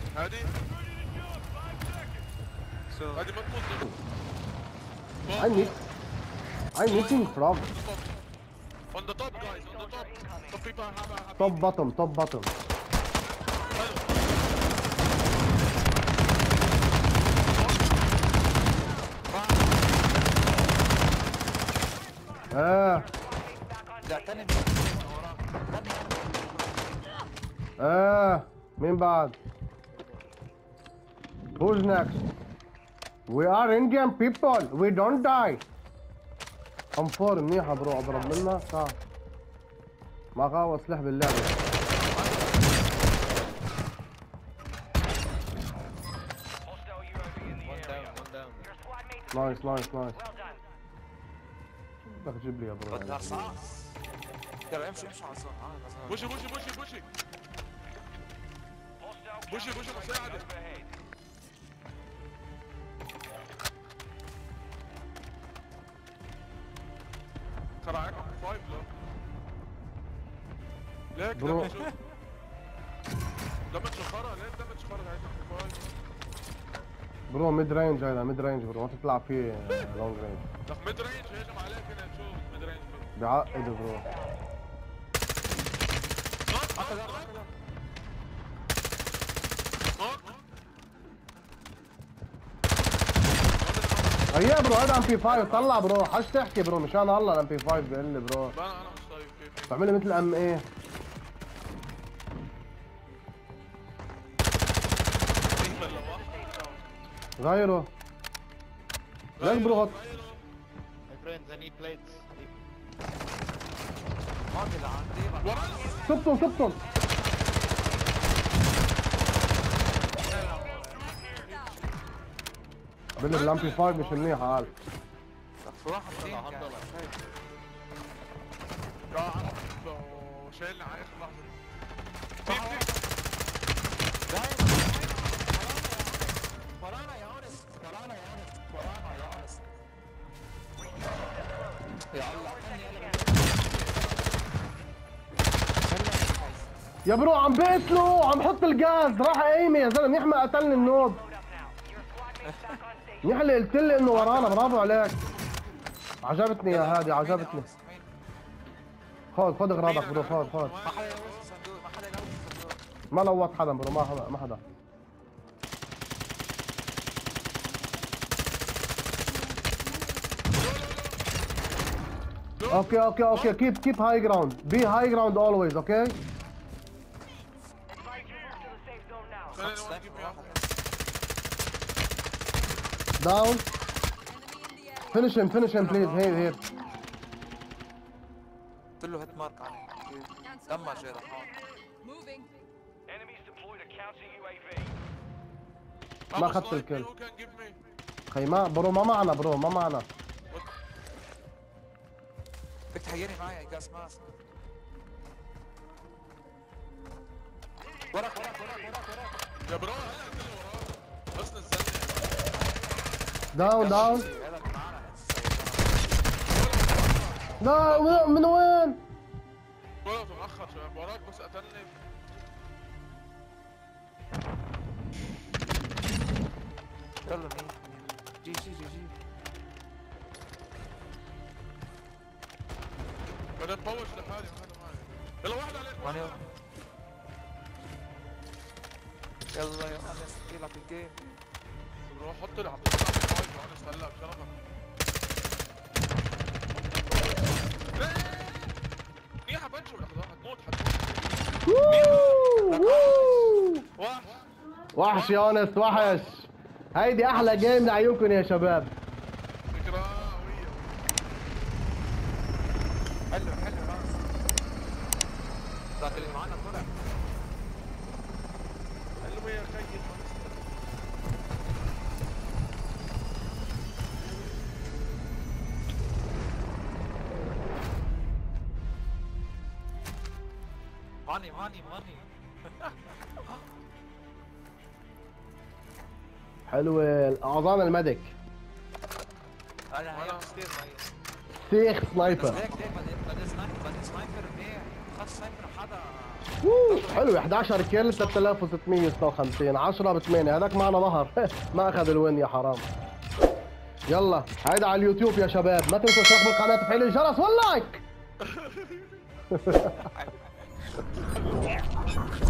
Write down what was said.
هادي هادي ما تموت. I'm missing from. On the top guys, on the top. Top people have Top bottom. مين بعد؟ Who's next? We are Indian people. We don't die. M4 منيحة برو، اضرب منها تعال. ما غاوى سلاح باللعبة. نايس. بدك تجيب لي يا برو. بدها رصاص. يلا امشي على الصوت. بوشي مساعدة. خرعك 5 ليك برو. دمج خرا ليه دمج خرا هيك 5 برو ميد رينج هيدا ميد رينج برو، ما تطلع فيه لونج رينج. لك ميد رينج هجم عليك هنا نشوف ميد رينج بيعقد برو. هيا برو هذا ام بي 5 طلع برو، حاج تحكي برو مشان الله الام بي 5 بيقول لي برو. انا مش طايق كيف بتعملي مثل ام ايه غيره. ليك برو هات. My friends, I need plates. سبتم بقول لك الام بي 5 مش منيحة قال. في واحد شايلني على اخر لحظة. ورانا يا انس يا الله. يا برو عم بقتله، عم حط الغاز، راح ايمي يا زلمه، منيح ما قتلني النوب. منيح اللي قلت لي انه ورانا، برافو عليك. عجبتني يا هادي، عجبتني. خذ اغراضك برو، خذ. ما حدا يلوث الصندوق. ما لوط حدا برو، ما حدا. Okay. Keep high ground. Be high ground always, okay? Down. Finish him, please. Here. قلت له هيت مارك عليه. دمج هذا. ما اخذت الكل. خي ما معنا برو، ما معنا. بدك تحيرني معي يا جاس ماس. وراك يا برو هلا كله وراك. حسن الزلمة. داون. لا من وين؟ ولا متأخر شباب، وراك بس قتلني. يلا جي بدي نبوش لحالي هذا معي. يلا واحد عليك. يلا يا انس لك الجيم. روح حط لي عم تطلع يا انس هلا بشرفك. منيحة بنشو لحظة حتموت. وحش يا انس، وحش. هيدي احلى جيم لعيونكم يا شباب. فكرة قوية. حلو راس. ذاك اللي معنا طلع. حلو يا خيي. ماني حلوة اعظام الملك. انا كثير سيخ سنايبر. بدي سنايبر منيح. خد سنايبر حدا حلو 11 كيل 3656 10 ب 8 هذاك معنا ظهر ما اخذ الوين يا حرام. يلا هيدا على اليوتيوب يا شباب، ما تنسوا تشتركوا بالقناه وتفعيلوا الجرس واللايك.